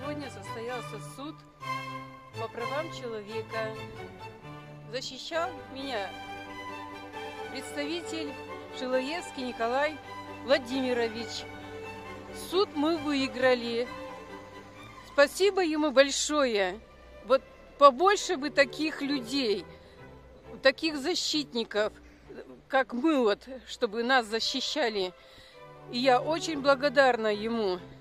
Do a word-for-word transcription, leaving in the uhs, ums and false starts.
Сегодня состоялся суд по правам человека. Защищал меня представитель Шилоевский Николай Владимирович. Суд мы выиграли. Спасибо ему большое. Вот побольше бы таких людей, таких защитников, как мы, вот, чтобы нас защищали. И я очень благодарна ему.